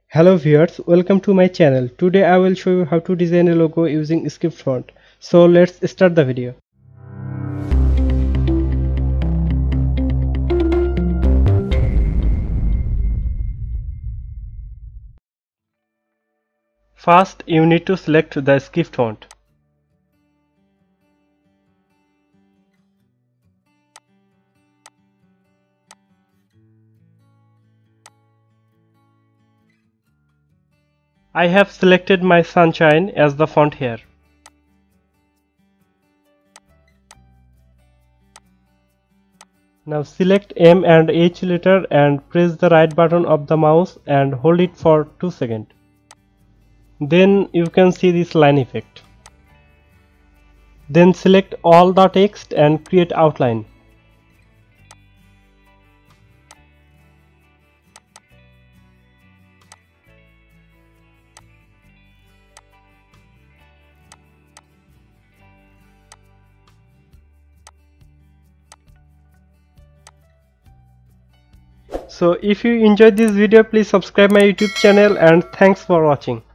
Hello viewers, welcome to my channel. Today I will show you how to design a logo using script font. So let's start the video. First, you need to select the script font. I have selected my sunshine as the font here. Now select M and H letter and press the right button of the mouse and hold it for 2 seconds. Then you can see this line effect. Then select all the text and create outline. So if you enjoyed this video, please subscribe my YouTube channel and thanks for watching.